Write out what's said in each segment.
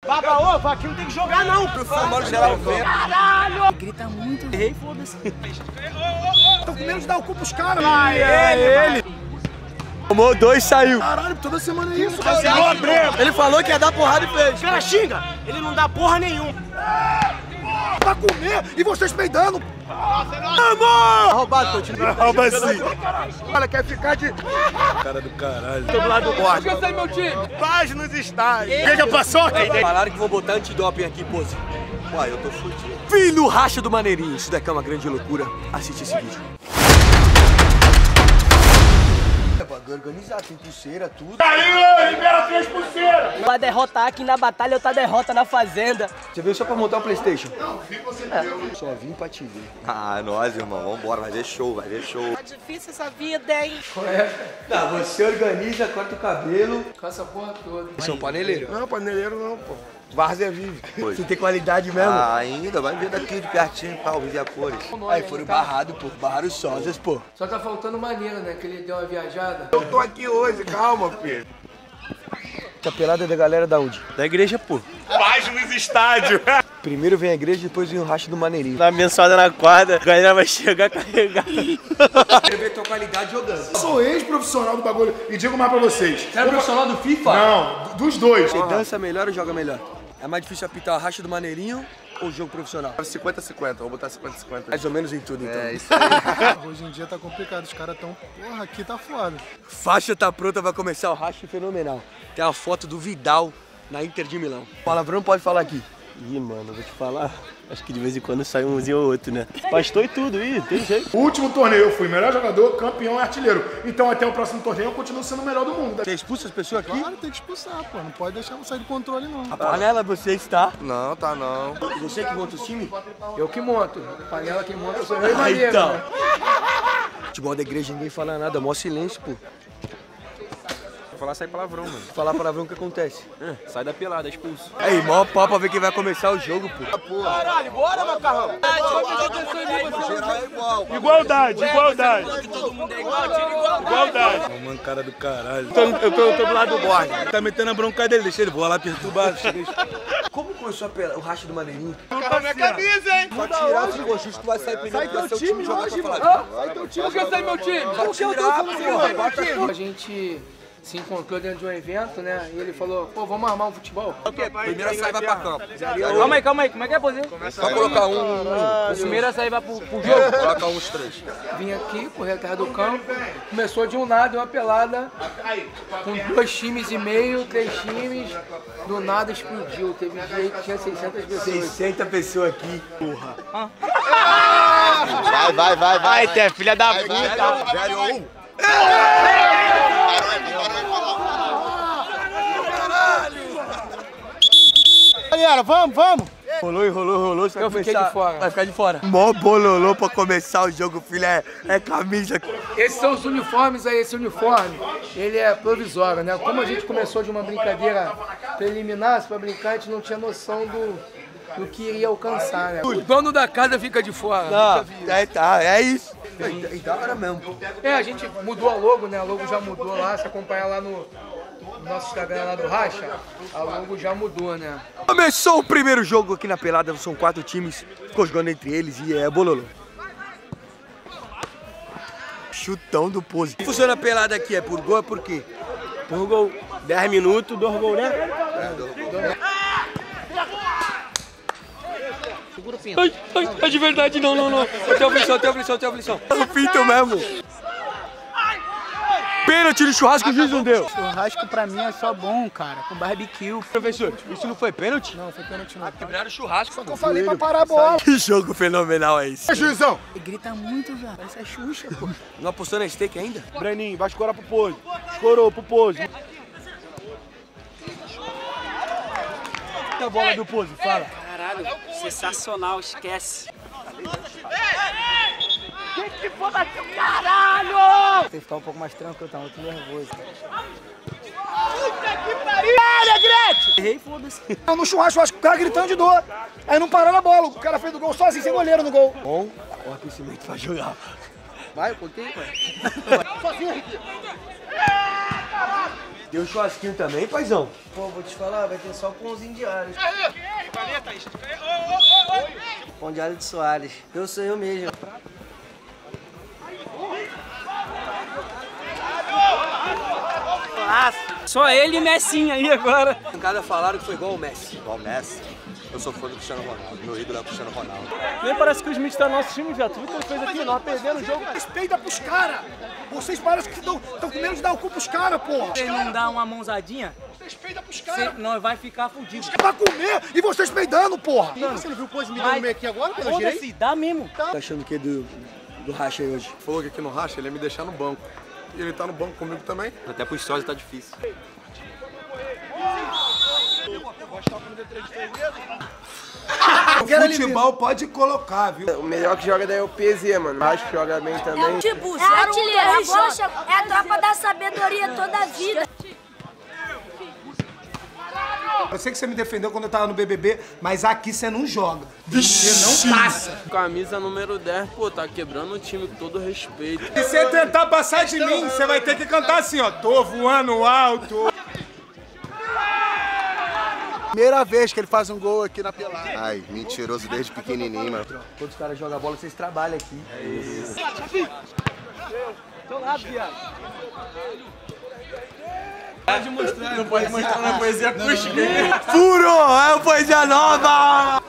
Baba ovo, aqui não tem que jogar não. Pro formal geral ver. Caralho! Grita muito, errei, foda-se. Tô com medo de dar o cu pros caras. Ele. Tomou 2 e saiu. Caralho, toda semana é isso, cara. Ele falou que ia dar porrada e fez. O cara xinga, ele não dá porra nenhuma. Pra comer e vocês peidando. Vamos! Roubado, teu time. Rouba assim. Olha, quer ficar de... Cara do caralho. Tô do lado do bordo. Eu sei meu time. Paz nos estádios. O que passou? Falaram que vão botar antidoping aqui, pose. Uai, eu tô fudido. Filho racha do maneirinho. Isso daqui é uma grande loucura. Assiste esse vídeo. É bagulho organizado, tem pulseira, tudo. Aí, libera 3 pulseiras. Pra derrotar aqui na batalha, outra derrota na fazenda. Você veio só pra montar o PlayStation? Não, vim você ver. Só vim pra te ver. Ah, nós, irmão. Vambora, vai ver show, vai ver show. Tá difícil essa vida, hein? Tá, você organiza, corta o cabelo. Com essa porra toda. Você é um paneleiro? Não, paneleiro não, pô. Várzea vive. Você tem qualidade mesmo? Ah, ainda. Vai ver daqui de pertinho, pau, ver a cores. Aí foram barrados, pô. Barraram os sósias, pô. Só tá faltando maneira, né? Que ele deu uma viajada. Eu tô aqui hoje, calma, filho. Essa pelada é da galera da onde? Da igreja, pô. Paz nos estádios. Primeiro vem a igreja, depois vem o racha do maneirinho. Dá uma abençoada na quadra, a galera vai chegar carregada. Quero ver tua qualidade jogando. Eu sou ex-profissional do bagulho e digo mais pra vocês. Você era profissional do FIFA? Não, dos dois. Você dança melhor ou joga melhor? É mais difícil apitar o racha do maneirinho ou jogo profissional? 50-50, vou botar 50-50. Mais ou menos em tudo, então. É, isso aí. Hoje em dia tá complicado, os caras tão... Porra, aqui tá foda. Faixa tá pronta, vai começar o racha fenomenal. Tem a foto do Vidal na Inter de Milão. Palavrão pode falar aqui. Ih, mano, vou te falar. Acho que de vez em quando sai umzinho ou outro, né? Pastor e tudo, tem jeito. O último torneio eu fui melhor jogador, campeão e artilheiro. Então até o próximo torneio eu continuo sendo o melhor do mundo. Você expulsa as pessoas aqui? Claro, tem que expulsar, pô. Não pode deixar sair do controle, não. A panela você está. Não, tá não. Você que monta o time? Eu que monto. Panela que monta, eu sou eu e maneiro, então. né? Futebol da igreja ninguém fala nada, mó silêncio, pô. Falar sai palavrão, mano. Falar palavrão, o que acontece? Sai da pelada, expulso. Aí, mó pau pra ver quem vai começar o jogo, pô. Caralho, bora, macarrão. Geral é igual. Igualdade. Todo mundo é igual, tira igual. Mano, cara do caralho. Eu tô do lado do bordo. Tá metendo a bronca dele, deixa ele, vou lá perturbar. Como começou o racha do maneirinho? Tá minha camisa, hein? Pra tirar esse coxinho, tu vai sair primeiro. Sai teu time hoje, mano. Sai teu time. Por que sai meu time? Vai tirar, porra. A gente se encontrou dentro de um evento, né? E ele falou, pô, vamos armar um futebol. Primeira sai vai pra campo. Calma aí, como é que é, Pozinho? Só colocar O primeiro a sair vai pro jogo. Coloca uns 3. Vim aqui, correr atrás do campo. Começou de um lado, uma pelada, com 2 times e meio, 3 times. Do nada explodiu. Teve dia que tinha 600 pessoas. 60 pessoas aqui, porra. Vai, Té, filha da puta. Galera, vamos. Rolou. Eu fiquei de fora. Vai ficar de fora. Mó bololô pra começar o jogo, filho. É camisa. Esses são os uniformes aí, esse uniforme, ele é provisório, né? Como a gente começou de uma brincadeira preliminar, pra brincar, a gente não tinha noção do que iria alcançar, né? O dono da casa fica de fora. É isso. E da hora mesmo. A gente mudou a logo, né? A logo já mudou lá, se acompanhar lá no nosso Instagram lá do Racha, a logo já mudou, né? Começou o primeiro jogo aqui na pelada, são 4 times, ficou jogando entre eles e é bololô. Chutão do Pose. Funciona a pelada aqui, é por gol ou por quê? Por gol. 10 minutos, 2 gols, né? Ai, de verdade, não. Até a aflição. O pinto mesmo. Pênalti de churrasco, o juiz não deu. Churrasco pra mim é só bom, cara, com barbecue. Professor, isso não foi pênalti? Não, foi pênalti não. Quebraram o churrasco. Só que eu falei pra parar a bola. Que jogo fenomenal é esse? Juizão. Ele grita muito, já. Parece a Xuxa, pô. Não apostou na steak ainda? Breninho, vai escorar pro Pose. Escorou pro Pose. A bola do Pose, fala. Caralho, sensacional, esquece. Que foda aqui, caralho! Tem que ficar um pouco mais tranquilo, tá muito nervoso. Puta que pariu! Alegrete! Errei, foda-se. No churrasco, acho que o cara gritando de dor. Aí não parou na bola, o cara fez o gol sozinho, sem goleiro no gol. Bom, o aquecimento pra jogar. Vai, um pouquinho, pai. Sozinho, Henrique. Tem um churrasquinho também, paizão? Pô, vou te falar, vai ter só pãozinho de alho. Pão de alho de Soares. Eu sou eu mesmo. Só ele e Messinho aí agora. Cada falaram que foi igual o Messi. Igual o Messi. Eu sou fã do Cristiano Ronaldo. Meu ídolo é o Cristiano Ronaldo. Nem parece que o Smith tá no nosso time, viado. Tu viu o que ele fez aqui? Nós perdendo o jogo. Respeita pros caras. Vocês parecem que estão com medo de dar o cu pros caras, porra. Se ele não dá uma mãozadinha, Respeita pros caras. nós vai ficar fudido. Pra comer e vocês peidando, porra. Você não viu o pose me dando no meio aqui agora? Quando eu girei? Foda-se, dá mesmo. Tá achando o que do racha aí hoje? Falou que aqui no racha ele ia me deixar no banco. E ele tá no banco comigo também. Até pro Stories tá difícil. O futebol pode colocar, viu? O melhor que joga daí é o PZ, mano. Acho que joga bem também. Tipo, é artilheiro, roxa, é a tropa da sabedoria toda a vida. Eu sei que você me defendeu quando eu tava no BBB, mas aqui você não joga. Você não passa. Camisa número 10, pô, tá quebrando o time com todo respeito. Se você tentar passar de mim, você vai ter que cantar assim, ó. Tô voando alto. Primeira vez que ele faz um gol aqui na pelada. Ai, mentiroso desde pequenininho, mano. Quando os caras jogam bola, vocês trabalham aqui. É isso. Tô lá, viado. Não pode mostrar na poesia acústica. Furo! É uma poesia nova!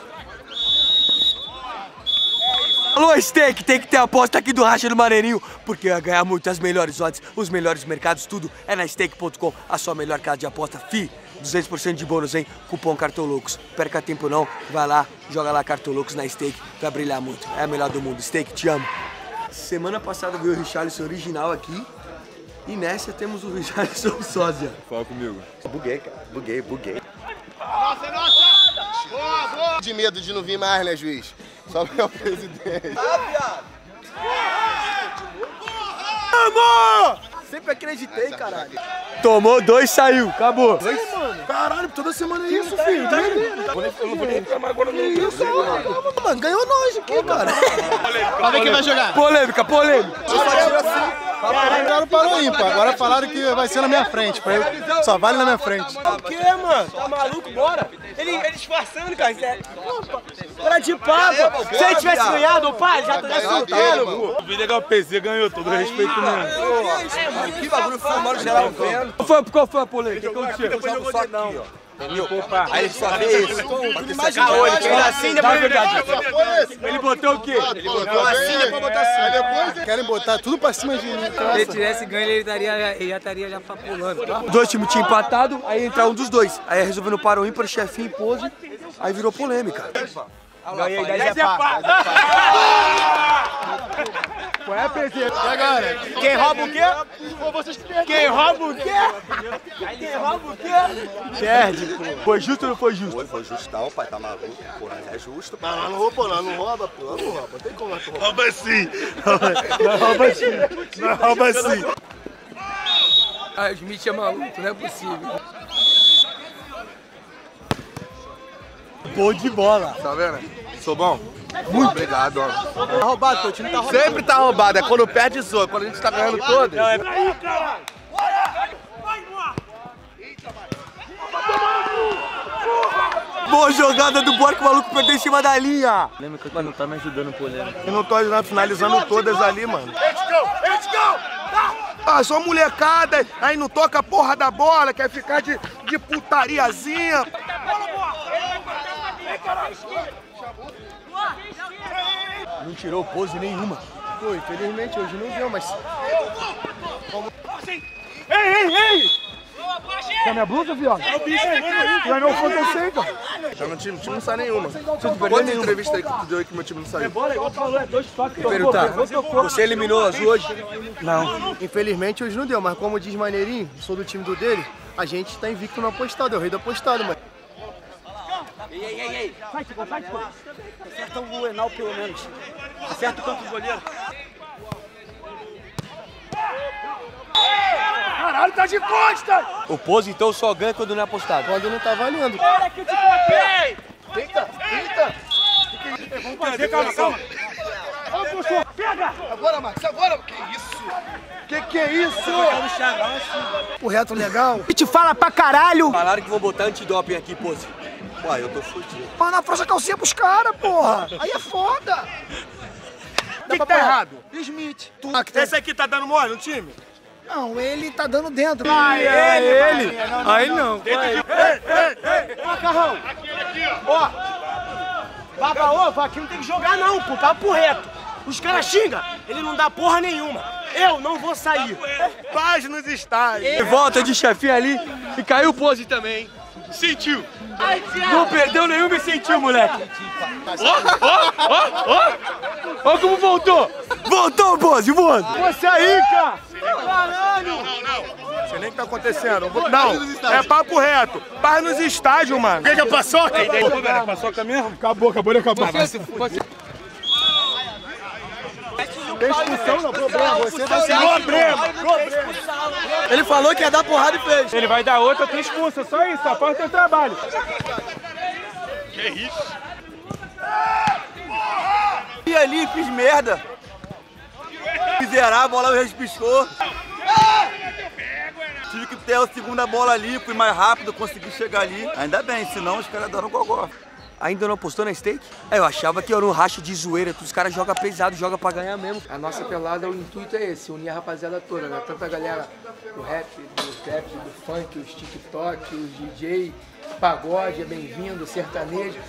Alô, Steak, tem que ter aposta aqui do Racha do Maneirinho, porque vai ganhar muito as melhores odds, os melhores mercados, tudo é na Stake.com, a sua melhor casa de aposta. 200% de bônus, hein? Cupom Cartoloucos. Perca tempo não, vai lá, joga lá Cartoloucos na Stake, vai brilhar muito. É a melhor do mundo. Steak, te amo. Semana passada veio o Richarlison original aqui, e nessa temos o Richarlison sósia. Fala comigo. Buguei, cara. Buguei. De medo de não vir mais, né, juiz? Só porque é o presidente. Vamos! Sempre acreditei, caralho. Tomou 2, saiu, acabou. Caralho, toda semana é isso, filho. Eu não vou nem reclamar agora, não. Isso, mano, ganhou nós aqui, cara. Pra ver quem vai jogar. Polêmica. Agora parou ímpar. Agora falaram que vai ser na minha frente. Só vale na minha frente. O que, mano? Tá maluco? Bora. Ele disfarçando, cara. Para de papo. Se ele tivesse ganhado, pai, já tá soltando, pô. O vídeo é o PZ ganhou, todo respeito mesmo. Que bagulho filmando geral vendo. Qual foi a polêmica? O que aconteceu? Depois jogou só aqui, ó. Entendeu? Aí ele só fez isso. Imaginou, ele fez assim, depois ele botou o quê? Ele botou assim, depois botou assim. Depois querem botar tudo pra cima de mim. Se ele tivesse ganho, ele já estaria já pulando. Os dois times tinham empatado, aí entra um dos dois. Aí resolveu no paro ímpar, chefinho e pose, aí virou polêmica. Ganhei 10 é pá. Qual é, PZ? E agora? Quem rouba o quê? Quem rouba o quê? Quem rouba o quê? Perde, pô. Foi justo ou não foi justo? Foi justão, pai, tá maluco. Pô, nós é justo. Mas nós não roubamos, nós não rouba, pô. Nós não rouba. Não tem como nós roubar. Rouba sim. Nós rouba sim. Ah, o Smith é maluco, não é possível. Bom de bola. Tá vendo? Sou bom? Muito obrigado, ó. Tá roubado, teu time tá roubado. Sempre tá roubado, é quando perde zoa. Quando a gente tá ganhando todos. Boa jogada do Borca, o maluco perdeu em cima da linha. Lembra que não tá me ajudando, polêmica. Eu não tô ajudando, finalizando todas ali, mano. Ah, só molecada, aí não toca a porra da bola, quer ficar de putariazinha. Não tirou pose nenhuma. Pô, infelizmente hoje não deu, mas... Ei! Quer minha blusa, viado? Vai não acontecer, cara. Tá no time não sai nenhuma. Quantas entrevistas aí que tu deu aí que meu time não saiu? Perguntar, você eliminou as hoje? Não. Infelizmente hoje não deu, mas como diz Maneirinho, sou do time do dele, a gente tá invicto no apostado, é o rei do apostado, mano. Ei. Sai, Tico. Acerta o Enal pelo menos. Acerta o canto do goleiro. Caralho, tá de costa! O pose então só ganha quando não é apostado. Quando não tá valendo. Olha que eu te coloquei! Vamos fazer, calma. Ô, professor, pega! chega! Agora, Max, agora. Que isso? Que é isso? O reto legal. E te fala pra caralho! Falaram que vão botar antidoping aqui, Pose. Uai, eu tô fudido. Mano, afrouxa a calcinha pros caras, porra. Aí é foda. O que tá errado? Smith. Esse aqui tá dando mole no time? Não, ele tá dando dentro. Ele? Aí não. Macarrão! Ó! Baba ovo, aqui não tem que jogar não, pô, papo reto. Os caras xingam, ele não dá porra nenhuma. Eu não vou sair. Paz nos estádios. Volta de chefinho ali e caiu o Pose também. Sentiu. Não perdeu nenhuma e sentiu, moleque. Ó como voltou. Voltou, Pose, voando. Você aí, cara! Caralho! Não sei nem o que tá acontecendo. Não, é papo reto. Paz nos estádios, mano. Quer que é paçoca? É paçoca mesmo? Acabou de acabar. Tem expulsão, não, problema. Você vai ser Problema. Ele falou que ia dar porrada e fez. Ele vai dar outra, tu expulsa. Só isso, só faz o teu trabalho. Que isso? E ali, fiz merda. Miserável, a bola respiscou. Tive que ter a segunda bola ali, fui mais rápido, consegui chegar ali. Ainda bem, senão os caras deram gogó. Ainda não apostou na stake? Eu achava que era um racha de zoeira, os caras jogam pesado, jogam pra ganhar mesmo. A nossa pelada, o intuito é esse, unir a rapaziada toda, né? Tanto a galera do rap, do trap, do funk, os TikTok, os DJ, pagode, é bem-vindo, sertanejo.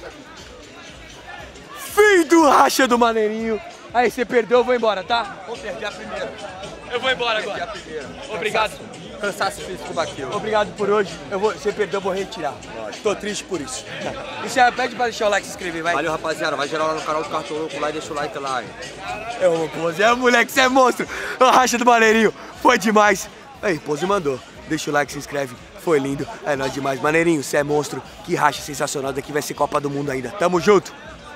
Fim do racha do Maneirinho. Aí, você perdeu, eu vou embora, tá? Vou perder a primeira. Eu vou embora agora. Obrigado. Cansaço físico bateu. Obrigado por hoje. Você perdeu, eu vou retirar. Tô triste por isso. E você pede pra deixar o like e se inscrever, vai. Valeu, rapaziada. Vai geral lá no canal do Cartoloco lá e deixa o like lá, hein. Pose, moleque, você é monstro. O racha do Maneirinho. Foi demais. Aí, Pose mandou. Deixa o like, se inscreve. Foi lindo. É nóis demais. Maneirinho, você é monstro. Que racha sensacional. Daqui vai ser Copa do Mundo ainda. Tamo junto.